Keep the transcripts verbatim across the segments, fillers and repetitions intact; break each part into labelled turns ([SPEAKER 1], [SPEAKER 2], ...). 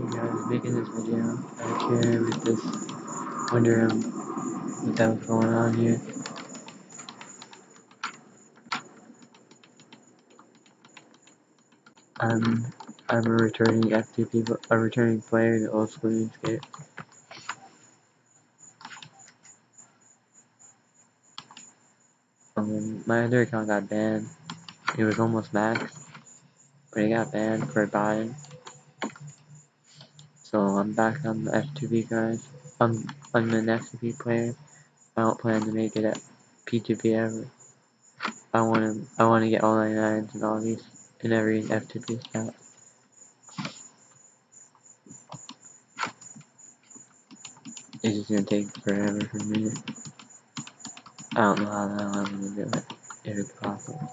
[SPEAKER 1] guys, making this video back here with this, wondering what the hell's going on here. I'm I'm a returning F two P, a returning player to old school RuneScape. Um, my other account got banned. It was almost max, but it got banned for botting. So I'm back on the F two P guys. I'm I'm an F two P player. I don't plan to make it at P two P ever. I wanna I wanna get all ninety-nines and all these in every F two P stat. It's just gonna take forever for me. I don't know how the hell I'm gonna do it, if it's possible.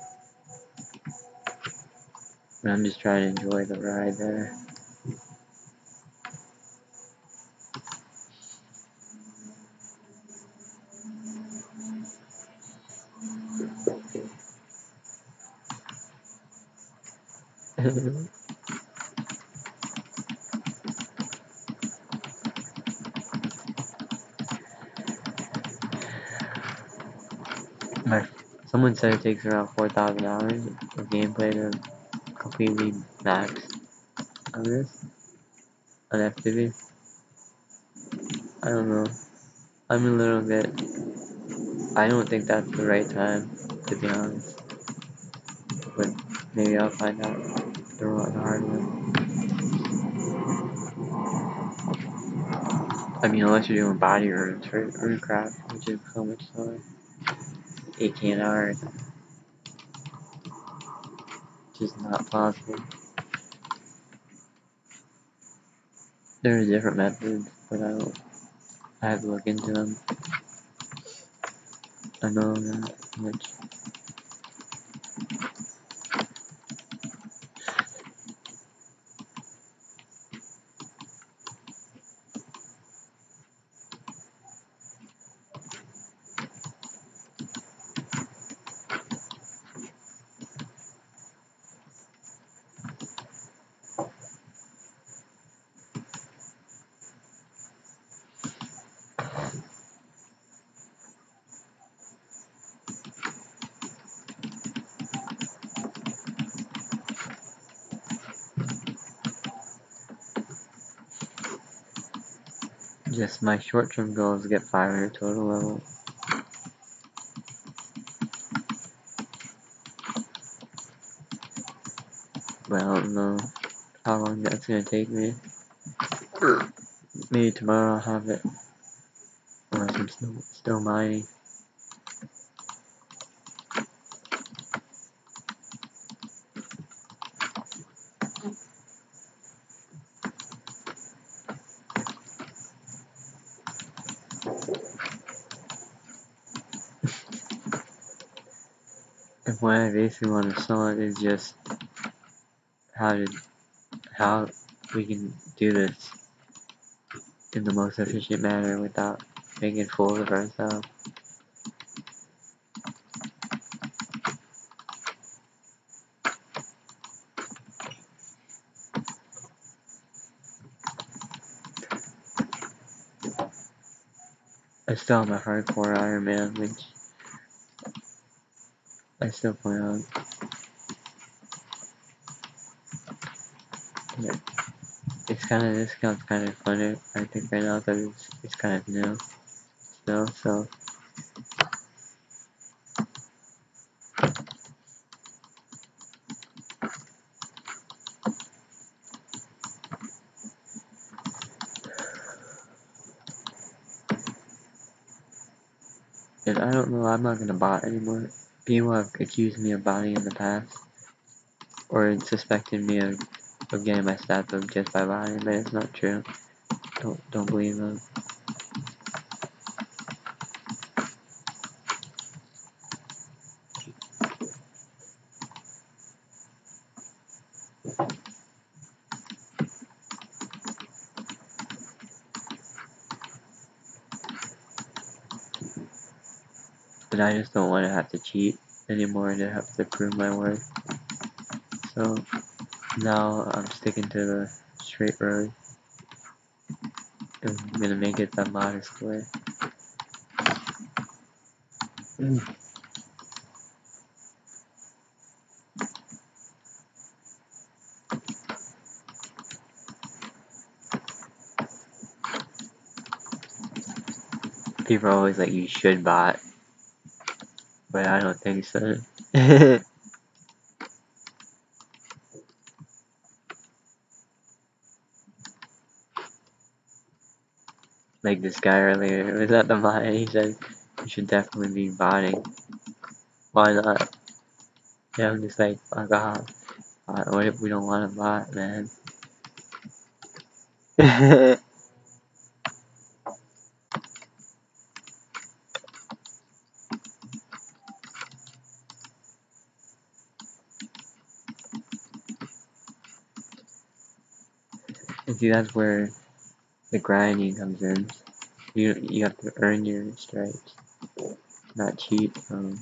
[SPEAKER 1] But I'm just trying to enjoy the ride there. My, someone said it takes around four thousand hours of gameplay to completely max on this, on F two P. I don't know. I'm a little bit, I don't think that's the right time, to be honest. But maybe I'll find out the hard way. I mean, unless you're doing body runes for Runecraft, which is so much slower. eight K an hour is just not possible. There are different methods, but I don't, I have to look into them. I know that much. Just my short-term goal is to get five hundred total level. But I don't know how long that's gonna take me. Maybe tomorrow I'll have it. Unless I'm still, still mining. And what I basically want to show it is just how to, how we can do this in the most efficient manner without making fools of ourselves. I still have my hardcore Iron Man, which I still play on. Yeah. It's kind of, this account's kind of funner, I think, right now, because it's, it's kind of new still, so. And I don't know, I'm not gonna bot anymore. People have accused me of botting in the past, or suspected me of, of getting my stats up just by botting, but it's not true. Don't, don't believe them. But I just don't want to have to cheat anymore to have to prove my worth. So now I'm sticking to the straight road. I'm gonna make it the modest way. Mm. People are always like, you should bot, but I don't think so. Like this guy earlier was at the bot and he said, you should definitely be botting. Why not? Yeah, I'm just like, fuck off. Uh, What if we don't want to bot, man? And see, that's where the grinding comes in. You you have to earn your stripes, not cheat. Um,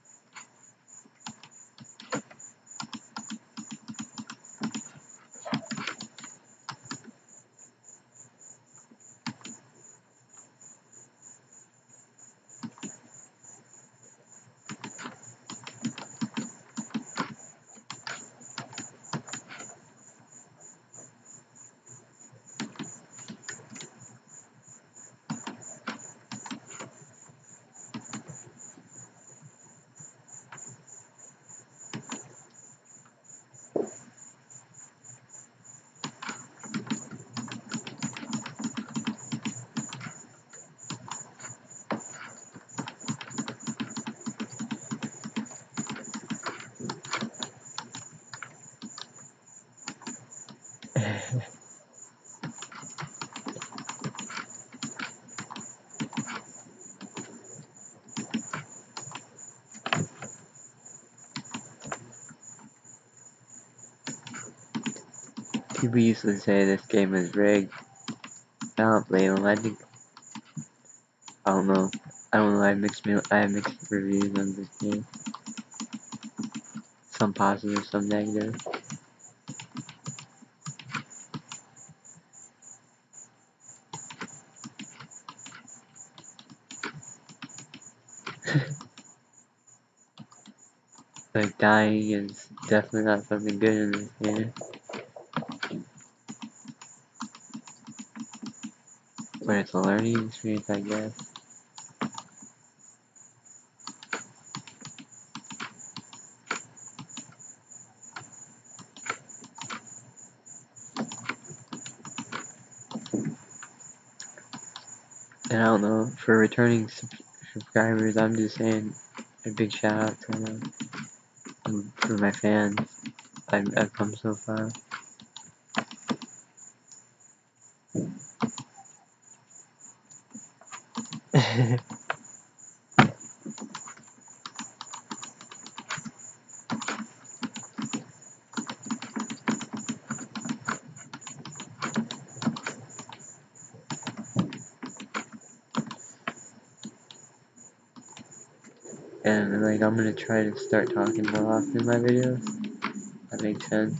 [SPEAKER 1] People used to say this game is rigged. I don't blame them. I think I don't know. I don't know. I have mixed I have mixed reviews on this game. Some positive, some negative. Like dying is definitely not something good in this game. But it's a learning experience, I guess. And I don't know, for returning sub subscribers, I'm just saying a big shout out to them. Um, for my fans. I've, I've come so far. And like, I'm gonna try to start talking more often in my videos. That makes sense.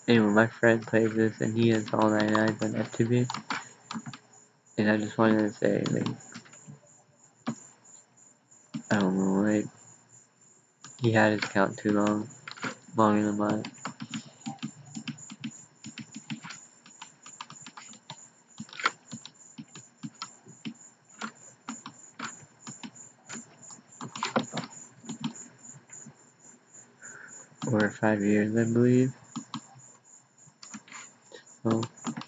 [SPEAKER 1] Anyway, my friend plays this and he has all ninety-nines on F two B. And I just wanted to say, like, I don't know, like, he had his account too long, longer than mine. Or five years, I believe. So,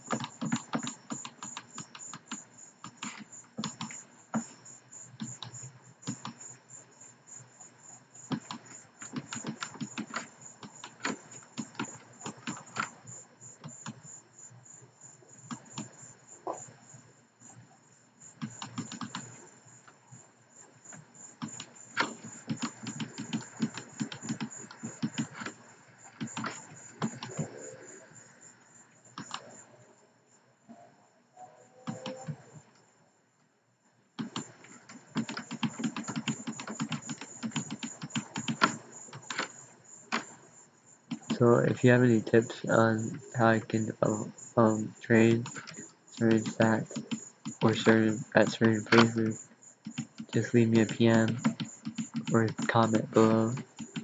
[SPEAKER 1] so if you have any tips on how I can develop, um, train certain stats or certain at certain places, just leave me a P M or comment below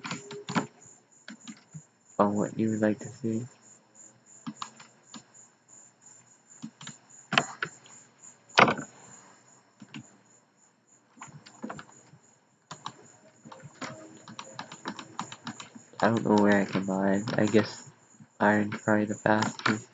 [SPEAKER 1] on what you would like to see. I don't know where I can mine. I guess iron's probably the fastest.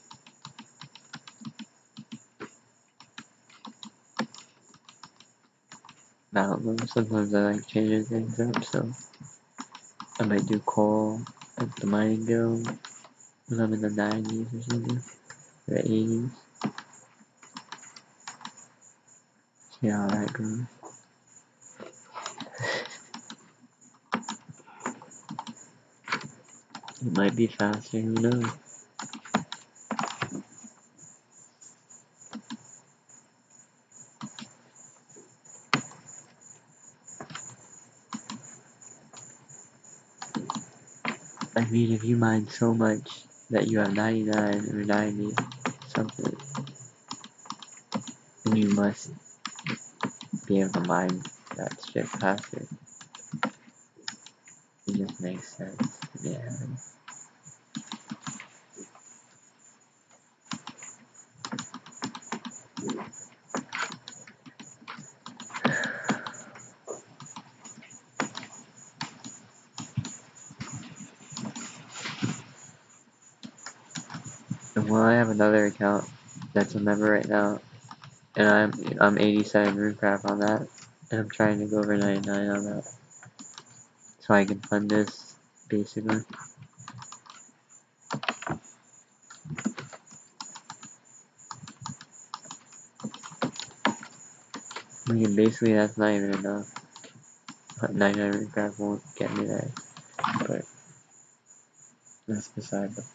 [SPEAKER 1] I don't know. Sometimes I like changing things up, so I might do coal at the mining guild when I'm in the nineties or something, or the eighties. See how that goes. It might be faster, who knows? I mean, if you mine so much that you have ninety-nine or ninety something, then you must be able to mine that shit faster. It just makes sense. Yeah. And well, I have another account that's a member right now, and I'm I'm eighty-seven RuneCraft on that, and I'm trying to go over ninety-nine on that, so I can fund this basically. I mean, basically that's not even enough. ninety-nine RuneCraft won't get me there, but that's beside the.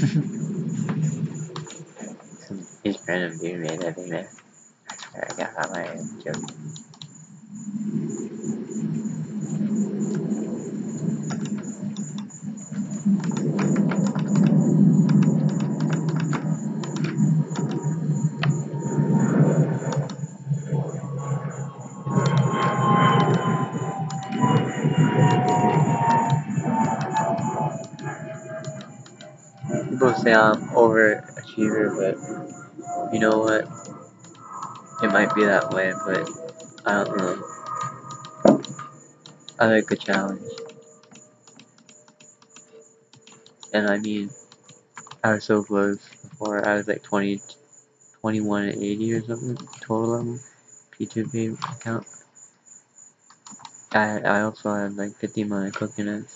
[SPEAKER 1] Some just random dude made that thing there. I swear I got my joke. People say I'm overachiever, but you know what? It might be that way, but I don't know. I like a challenge. And I mean, I was so close before. I was like twenty, twenty-one and eighty or something total level P two P account. I I also had like fifty million coconuts,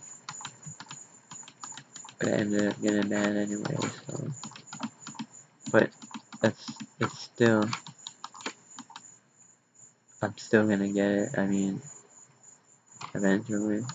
[SPEAKER 1] but I ended up getting banned anyway. So, but that's it's still I'm still gonna get it. I mean, eventually.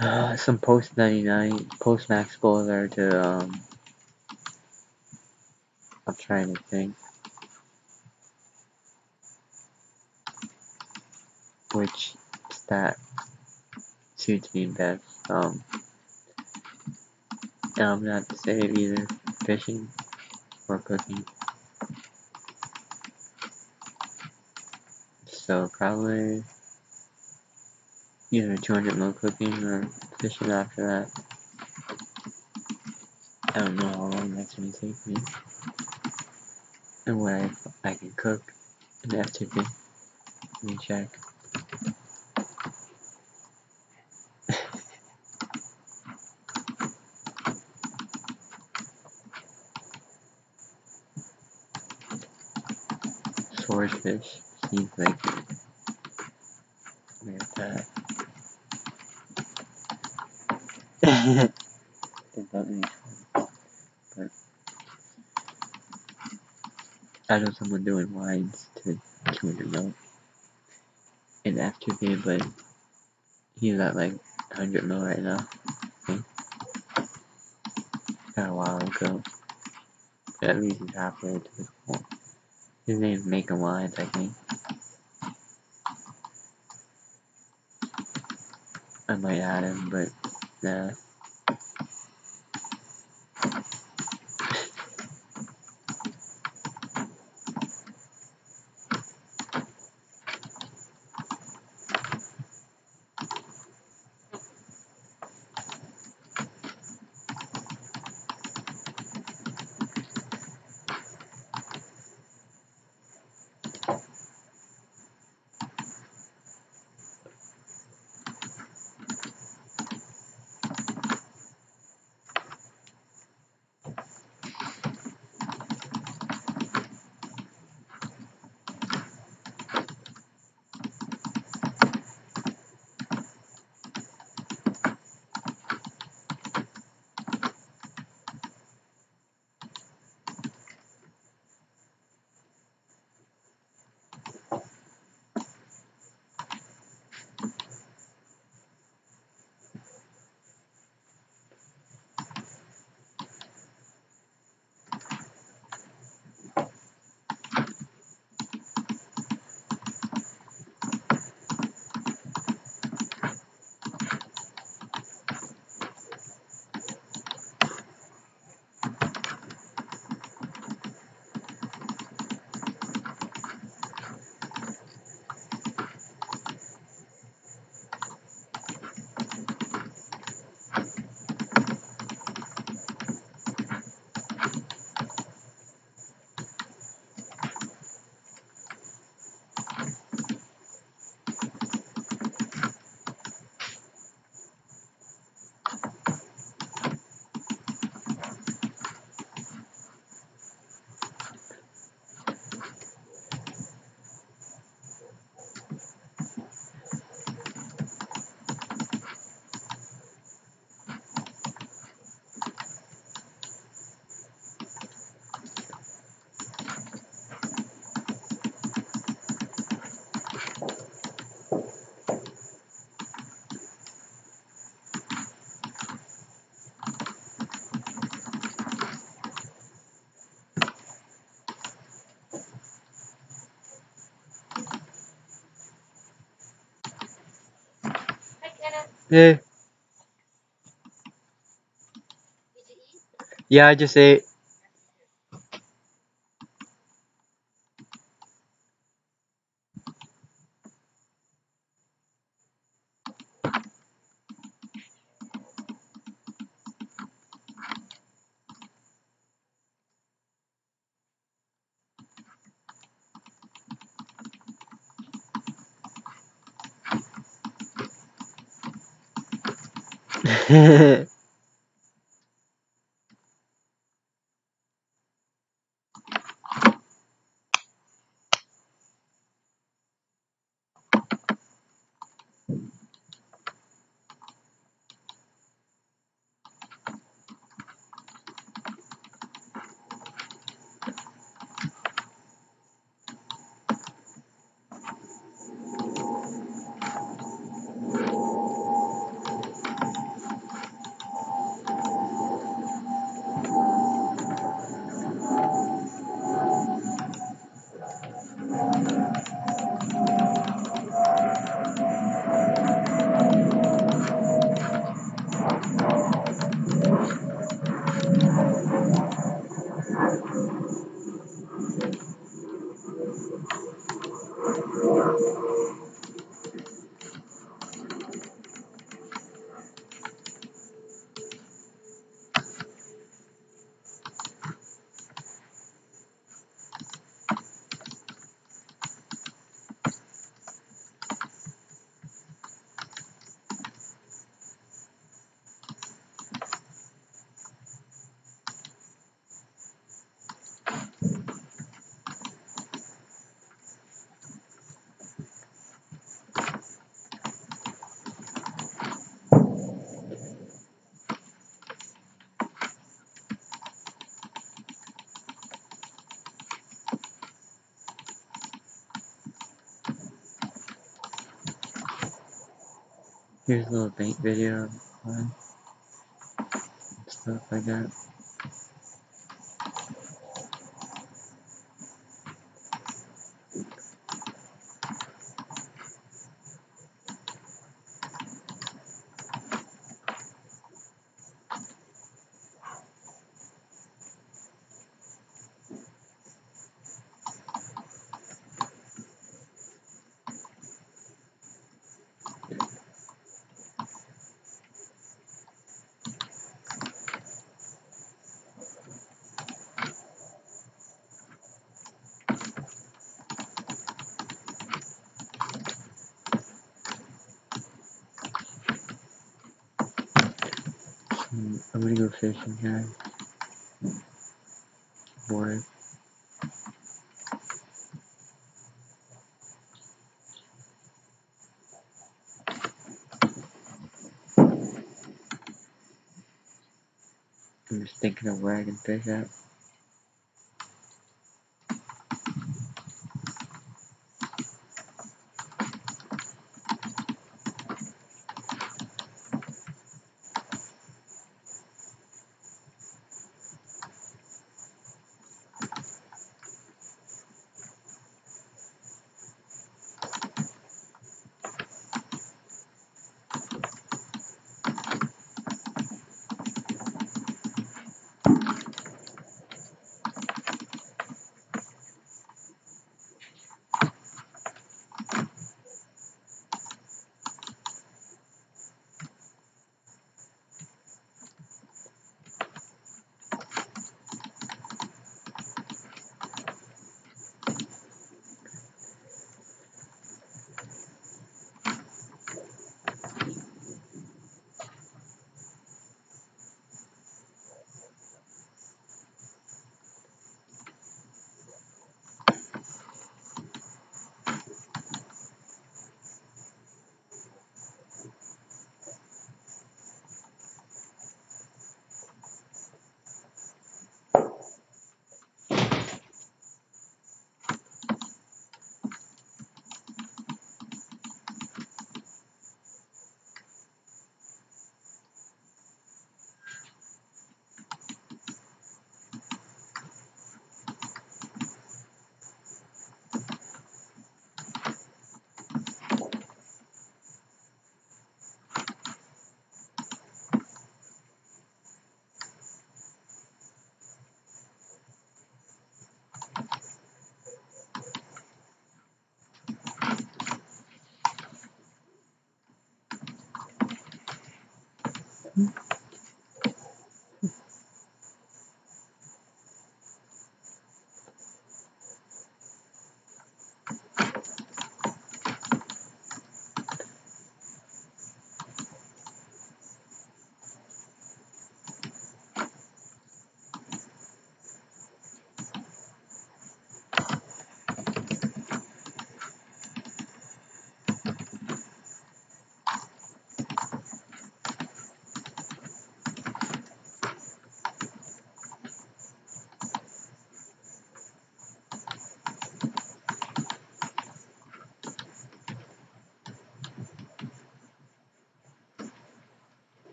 [SPEAKER 1] Uh, some post ninety-nine, post max bowler to, um, I'm trying to think which stat suits me best. Um, and I'm gonna have to say it either fishing or cooking. So probably either two hundred mil cooking or fishing after that. I don't know how long that's gonna take me. And what I, I can cook in F two P. Let me check. Swordfish seems like look at that. It doesn't, but I know someone doing lines to two hundred mil in F two P, but he's at like one hundred mil right now. Okay. Got a while ago. But at least he's halfway to the goal. His name's Making Lines, I think. I might add him, but nah. Yeah. Yeah, I just ate. Here's a little paint video on stuff like that. Hmm, I'm gonna go fishing, guys. Bored. I'm just thinking of where I can fish at.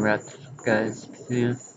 [SPEAKER 1] wraps, guys. See you.